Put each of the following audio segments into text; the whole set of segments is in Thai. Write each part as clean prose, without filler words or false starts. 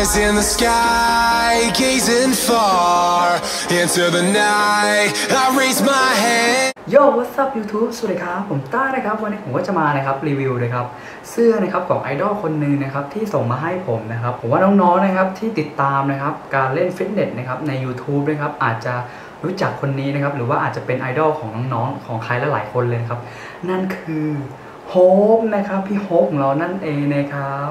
eyes in the sky, gazing far into the night. I raise my hand. Yo what's up YouTube สวัสดีครับผมต้านะครับวันนี้ผมก็จะมานะครับรีวิวนะครับเสื้อนะครับของไอดอลคนหนึ่งนะครับที่ส่งมาให้ผมนะครับผมว่าน้องๆนะครับที่ติดตามนะครับการเล่นฟิตเนสนะครับใน YouTube นะครับอาจจะรู้จักคนนี้นะครับหรือว่าอาจจะเป็นไอดอลของน้องๆของใครหลายๆคนเลยครับนั่นคือโฮปนะครับพี่โฮปของเรานั่นเองนะครับ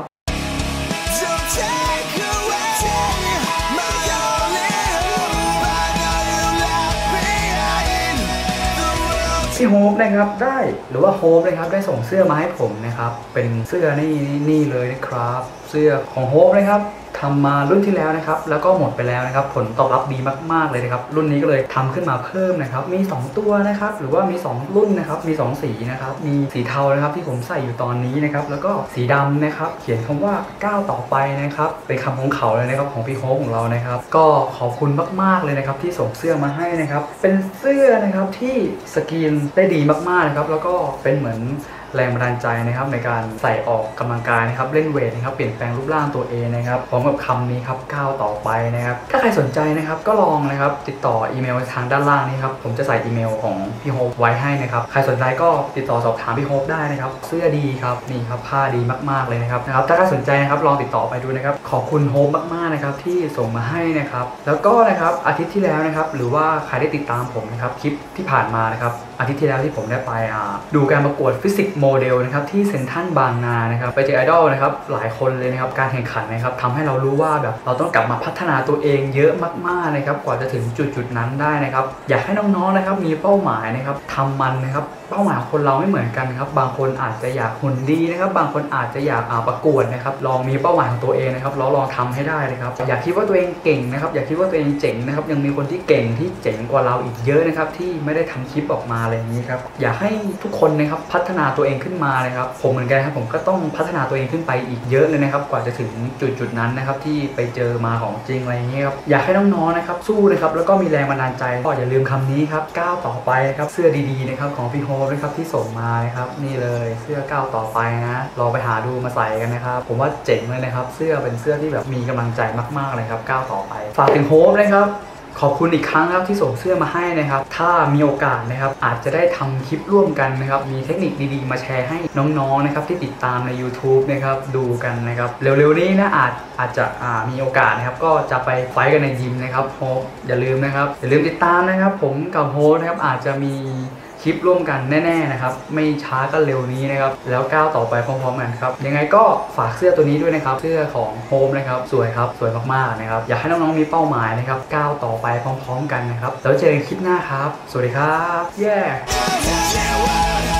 พี่โฮปนะครับได้หรือว่าโฮปนะครับได้ส่งเสื้อมาให้ผมนะครับเป็นเสื้อนี่เลยนะครับเสื้อของโฮปนะครับทำมารุ่นที่แล้วนะครับแล้วก็หมดไปแล้วนะครับผลตอบรับดีมากๆเลยนะครับรุ่นนี้ก็เลยทำขึ้นมาเพิ่มนะครับมี2ตัวนะครับหรือว่ามี2รุ่นนะครับมี2สีนะครับมีสีเทานะครับที่ผมใส่อยู่ตอนนี้นะครับแล้วก็สีดำนะครับเขียนคำว่าก้าวต่อไปนะครับเป็นคำของเขาเลยนะครับของพี่โฮปของเรานะครับก็ขอบคุณมากๆเลยนะครับที่ส่งเสื้อมาให้นะครับเป็นเสื้อนะครับที่สกรีนได้ดีมากๆนะครับแล้วก็เป็นเหมือนแรงบันดาลใจนะครับในการใส่ออกกำลังกายนะครับเล่นเวทนะครับเปลี่ยนแปลงรูปร่างตัวเองนะครับพร้อมกับคำนี้ครับก้าวต่อไปนะครับถ้าใครสนใจนะครับก็ลองนะครับติดต่ออีเมลทางด้านล่างนี้ครับผมจะใส่อีเมลของพี่โฮปไว้ให้นะครับใครสนใจก็ติดต่อสอบถามพี่โฮปได้นะครับเสื้อดีครับนี่ครับผ้าดีมากๆเลยนะครับถ้าใครสนใจนะครับลองติดต่อไปดูนะครับขอบคุณโฮปมากๆนะครับที่ส่งมาให้นะครับแล้วก็นะครับอาทิตย์ที่แล้วนะครับหรือว่าใครได้ติดตามผมนะครับคลิปที่ผ่านมานะครับอาทิตย์ที่แล้วที่ผมได้ไปดูการประกวดฟิสิกส์โมเดลนะครับที่เซ็นทรัลบางนานะครับไปเจอไอดอลนะครับหลายคนเลยนะครับการแข่งขันนะครับทำให้เรารู้ว่าแบบเราต้องกลับมาพัฒนาตัวเองเยอะมากๆนะครับกว่าจะถึงจุดนั้นได้นะครับอยากให้น้องๆนะครับมีเป้าหมายนะครับทำมันนะครับเป้าหมายของคนเราไม่เหมือนกันครับบางคนอาจจะอยากหุ่นดีนะครับบางคนอาจจะอยากประกวดนะครับลองมีเป้าหมายของตัวเองนะครับแล้วลองทำให้ได้นะครับอย่าคิดว่าตัวเองเก่งนะครับอย่าคิดว่าตัวเองเจ๋งนะครับยังมีคนที่เก่งที่เจ๋งกว่าเราอีกเยอะนะครับที่ไม่ได้ทำคลิปออกมาอะไรอย่างนี้ครับอยากให้ทุกคนนะครับพัฒนาตัวเองขึ้นมานะครับผมเหมือนกันครับผมก็ต้องพัฒนาตัวเองขึ้นไปอีกเยอะเลยนะครับกว่าจะถึงจุดนั้นนะครับที่ไปเจอมาของจริงอะไรอย่างนี้ครับอยากให้น้องๆนะครับสู้นะครับแล้วก็มีแรงบันดาลใจก็อย่าลืมคำนี้ครับก้าวต่อไปนะครับเสื้อดีๆนะครับของพี่โฮปนะครับที่ส่งมานะครับนี่เลยเสื้อก้าวต่อไปนะลองไปหาดูมาใส่กันนะครับผมว่าเจ๋งเลยนะครับเสื้อเป็นเสื้อที่แบบมีกำลังใจมากๆเลยครับก้าวต่อไปฝากถึงโฮปนะครับขอบคุณอีกครั้งครับที่ส่งเสื้อมาให้นะครับถ้ามีโอกาสนะครับอาจจะได้ทำคลิปร่วมกันนะครับมีเทคนิคดีๆมาแชร์ให้น้องๆนะครับที่ติดตามใน YouTube นะครับดูกันนะครับเร็วๆนี้นะอาจจะมีโอกาสนะครับก็จะไปไฟท์กันในยิมนะครับโฮปอย่าลืมติดตามนะครับผมกับโฮปนะครับอาจจะมีคลิปร่วมกันแน่ๆนะครับไม่ช้าก็เร็วนี้นะครับแล้วก้าวต่อไปพร้อมๆกันครับยังไงก็ฝากเสื้อตัวนี้ด้วยนะครับเสื้อของโฮมนะครับสวยครับสวยมากๆนะครับอยากให้น้องๆมีเป้าหมายนะครับก้าวต่อไปพร้อมๆกันนะครับแล้วเจอกันคลิปหน้าครับสวัสดีครับ